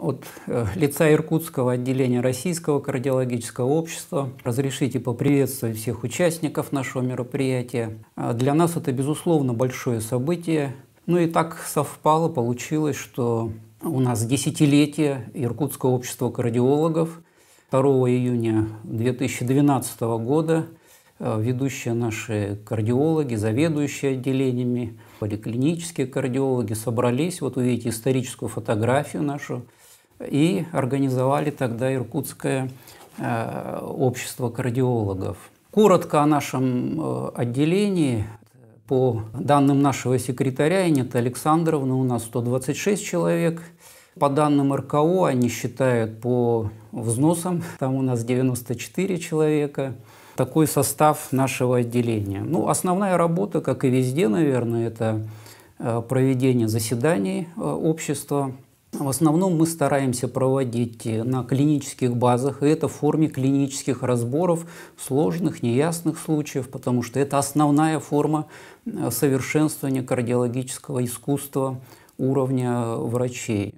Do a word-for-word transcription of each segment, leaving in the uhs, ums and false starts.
От лица Иркутского отделения Российского кардиологического общества разрешите поприветствовать всех участников нашего мероприятия. Для нас это, безусловно, большое событие. Ну и так совпало, получилось, что у нас десятилетие Иркутского общества кардиологов. второго июня две тысячи двенадцатого года ведущие наши кардиологи, заведующие отделениями, поликлинические кардиологи собрались, вот увидите историческую фотографию нашу, и организовали тогда Иркутское э, общество кардиологов. Коротко о нашем э, отделении. По данным нашего секретаря Инеты Александровны, у нас сто двадцать шесть человек. По данным эр ка о, они считают по взносам, там у нас девяносто четыре человека. Такой состав нашего отделения. Ну, основная работа, как и везде, наверное, это проведение заседаний общества. В основном мы стараемся проводить на клинических базах, и это в форме клинических разборов сложных, неясных случаев, потому что это основная форма совершенствования кардиологического искусства уровня врачей.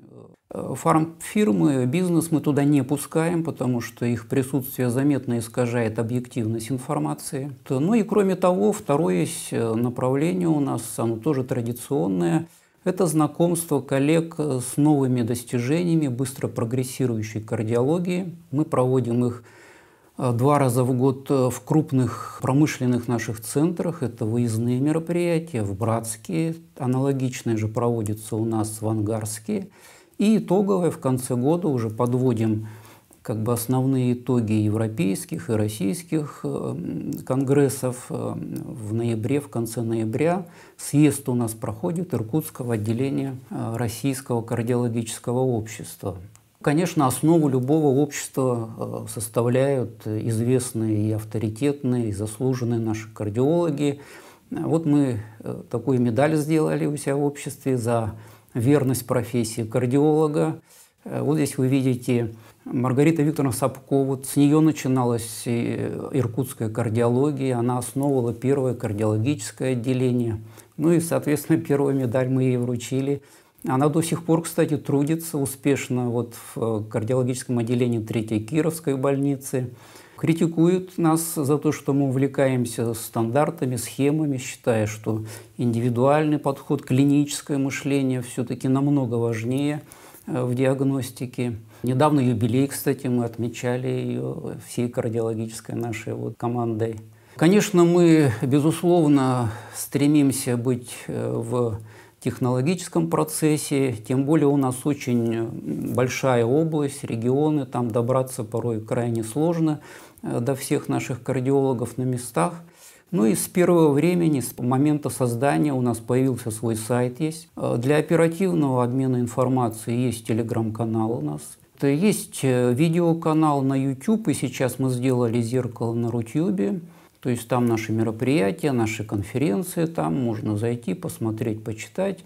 Фармфирмы, бизнес мы туда не пускаем, потому что их присутствие заметно искажает объективность информации. Ну и кроме того, второе направление у нас, оно тоже традиционное, это знакомство коллег с новыми достижениями быстро прогрессирующей кардиологии. Мы проводим их два раза в год в крупных промышленных наших центрах. Это выездные мероприятия в Братске, аналогичные же проводятся у нас в Ангарске. И итоговое в конце года уже подводим как бы основные итоги европейских и российских конгрессов. В ноябре, в конце ноября съезд у нас проходит Иркутского отделения Российского кардиологического общества. Конечно, основу любого общества составляют известные и авторитетные, и заслуженные наши кардиологи. Вот мы такую медаль сделали у себя в обществе за верность профессии кардиолога. Вот здесь вы видите Маргарита Викторовна Сапкова. С нее начиналась иркутская кардиология. Она основывала первое кардиологическое отделение. Ну и, соответственно, первую медаль мы ей вручили. Она до сих пор, кстати, трудится успешно вот в кардиологическом отделении третьей Кировской больницы. Критикуют нас за то, что мы увлекаемся стандартами, схемами, считая, что индивидуальный подход, клиническое мышление все-таки намного важнее в диагностике. Недавно юбилей, кстати, мы отмечали ее всей кардиологической нашей вот командой. Конечно, мы, безусловно, стремимся быть в технологическом процессе, тем более у нас очень большая область, регионы, там добраться порой крайне сложно до всех наших кардиологов на местах. Ну и с первого времени, с момента создания у нас появился свой сайт есть. Для оперативного обмена информацией есть телеграм-канал у нас. Есть видеоканал на ютуб, и сейчас мы сделали зеркало на рутюбе. То есть там наши мероприятия, наши конференции, там можно зайти, посмотреть, почитать.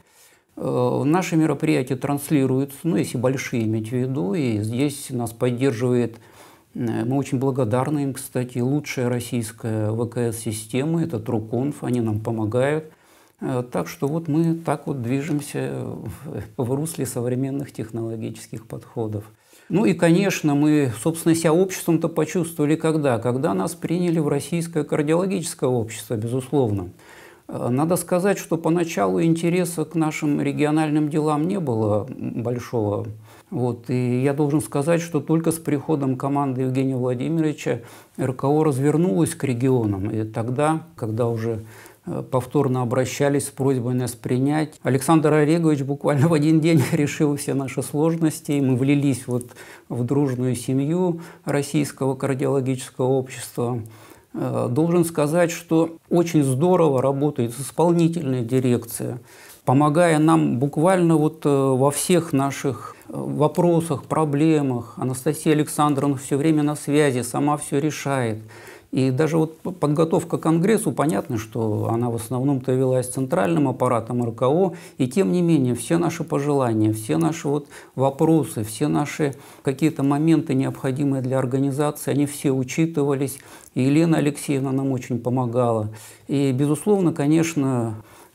Наши мероприятия транслируются, ну, если большие иметь в виду, и здесь нас поддерживает, мы очень благодарны им, кстати, лучшая российская вэ ка эс-система, это Труконф, они нам помогают. Так что вот мы так вот движемся в русле современных технологических подходов. Ну и, конечно, мы, собственно, себя обществом-то почувствовали когда? Когда нас приняли в Российское кардиологическое общество, безусловно. Надо сказать, что поначалу интереса к нашим региональным делам не было большого. Вот. И я должен сказать, что только с приходом команды Евгения Владимировича эр ка о развернулась к регионам. И тогда, когда уже повторно обращались с просьбой нас принять, Александр Олегович буквально в один день решил все наши сложности, и мы влились вот в дружную семью Российского кардиологического общества. Должен сказать, что очень здорово работает исполнительная дирекция, помогая нам буквально вот во всех наших вопросах, проблемах. Анастасия Александровна все время на связи, сама все решает. И даже вот подготовка к конгрессу, понятно, что она в основном-то велась центральным аппаратом эр ка о, и тем не менее все наши пожелания, все наши вот вопросы, все наши какие-то моменты, необходимые для организации, они все учитывались. И Елена Алексеевна нам очень помогала. И, безусловно, конечно,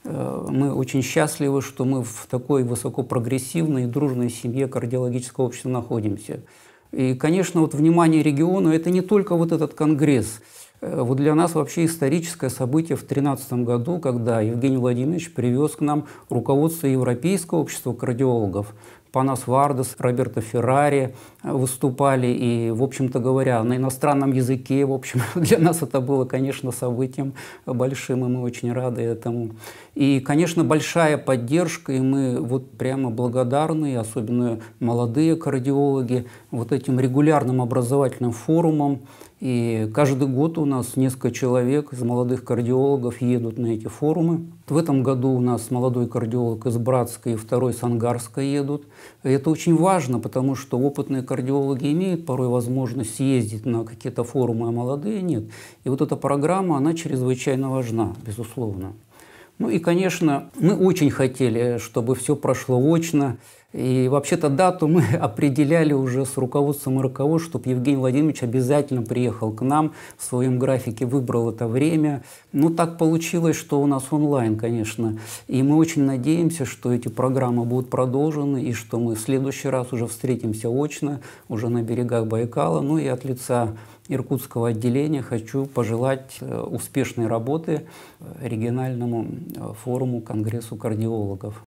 Мы очень счастливы, что мы в такой высокопрогрессивной и дружной семье кардиологического общества находимся. И, конечно, вот внимание региона – это не только вот этот конгресс. Вот для нас вообще историческое событие в две тысячи тринадцатом году, когда Евгений Владимирович привез к нам руководство Европейского общества кардиологов. Панас Вардес, Роберто Феррари выступали, и, в общем-то говоря, на иностранном языке, в общем, для нас это было, конечно, событием большим, и мы очень рады этому. И, конечно, большая поддержка, и мы вот прямо благодарны, особенно молодые кардиологи, вот этим регулярным образовательным форумам. И каждый год у нас несколько человек из молодых кардиологов едут на эти форумы. В этом году у нас молодой кардиолог из Братска и второй с Ангарска едут. И это очень важно, потому что опытные кардиологи имеют порой возможность съездить на какие-то форумы, а молодые нет. И вот эта программа, она чрезвычайно важна, безусловно. Ну и, конечно, мы очень хотели, чтобы все прошло очно. И вообще-то дату мы определяли уже с руководством эр ка о, чтобы Евгений Владимирович обязательно приехал к нам, в своем графике выбрал это время. Но так получилось, что у нас онлайн, конечно. И мы очень надеемся, что эти программы будут продолжены, и что мы в следующий раз уже встретимся очно, уже на берегах Байкала. Ну и от лица иркутского отделения хочу пожелать успешной работы региональному форуму Конгрессу кардиологов.